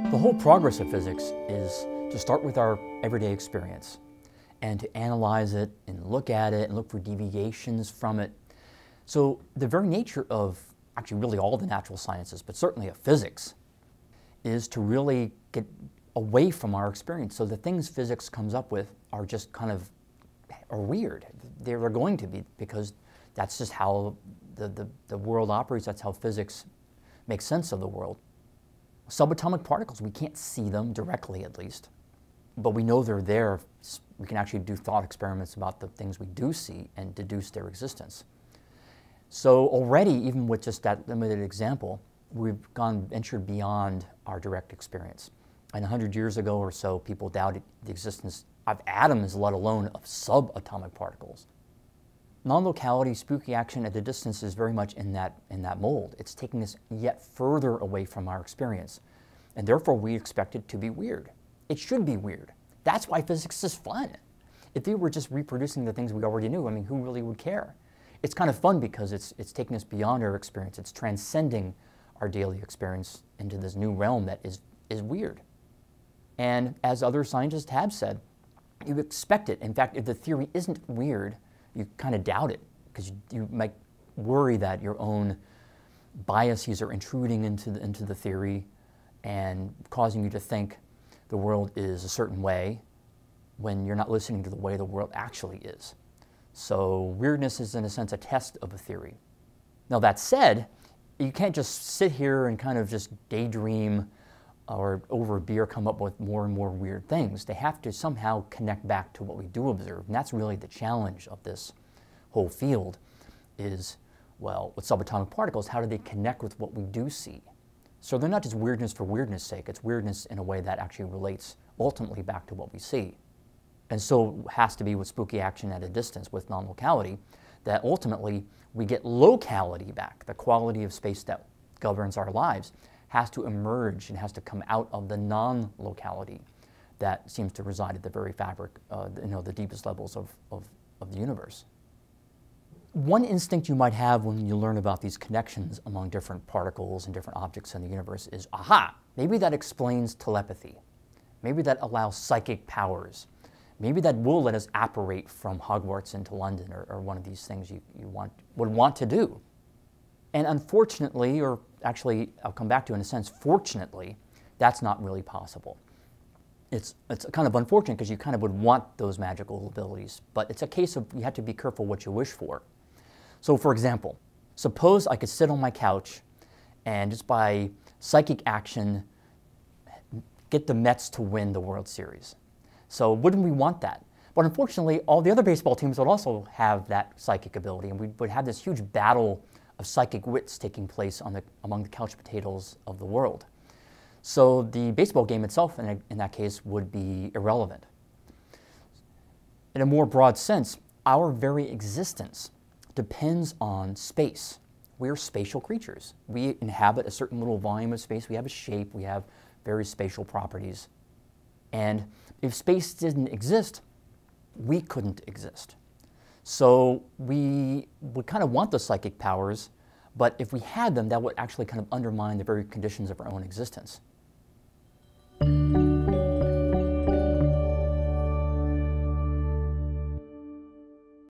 The whole progress of physics is to start with our everyday experience and to analyze it and look at it and look for deviations from it. So the very nature of actually really all the natural sciences, but certainly of physics, is to really get away from our experience. So the things physics comes up with are just kind of are weird. They're going to be, because that's just how the world operates. That's how physics makes sense of the world. Subatomic particles, we can't see them directly at least, but we know they're there. We can actually do thought experiments about the things we do see and deduce their existence. So already, even with just that limited example, we've ventured beyond our direct experience. And 100 years ago or so, people doubted the existence of atoms, let alone of subatomic particles. Non-locality, spooky action at a distance is very much in that mold. It's taking us yet further away from our experience. And therefore, we expect it to be weird. It should be weird. That's why physics is fun. If we were just reproducing the things we already knew, I mean, who really would care? It's kind of fun because it's taking us beyond our experience. It's transcending our daily experience into this new realm that is weird. And as other scientists have said, you expect it. In fact, if the theory isn't weird, you kind of doubt it, because you might worry that your own biases are intruding into the theory and causing you to think the world is a certain way when you're not listening to the way the world actually is. So weirdness is, in a sense, a test of a theory. Now, that said, you can't just sit here and kind of just daydream or over a beer come up with more and more weird things. They have to somehow connect back to what we do observe. And that's really the challenge of this whole field is, well, with subatomic particles, how do they connect with what we do see? So they're not just weirdness for weirdness' sake. It's weirdness in a way that actually relates ultimately back to what we see. And so it has to be with spooky action at a distance, with non-locality, that ultimately we get locality back. The quality of space that governs our lives has to emerge and has to come out of the non-locality that seems to reside at the very fabric, the deepest levels of the universe. One instinct you might have when you learn about these connections among different particles and different objects in the universe is, aha, maybe that explains telepathy. Maybe that allows psychic powers. Maybe that will let us apparate from Hogwarts into London, or one of these things you would want to do. And unfortunately, or actually I'll come back to in a sense, fortunately, that's not really possible. It's kind of unfortunate because you kind of would want those magical abilities, but it's a case of you have to be careful what you wish for. So for example, suppose I could sit on my couch and just by psychic action get the Mets to win the World Series. So wouldn't we want that? But unfortunately, all the other baseball teams would also have that psychic ability, and we would have this huge battle of psychic wits taking place among the couch potatoes of the world. So the baseball game itself, in that case, would be irrelevant. In a more broad sense, our very existence depends on space. We're spatial creatures. We inhabit a certain little volume of space. We have a shape. We have very spatial properties. And if space didn't exist, we couldn't exist. So we would kind of want the psychic powers, but if we had them, that would actually kind of undermine the very conditions of our own existence.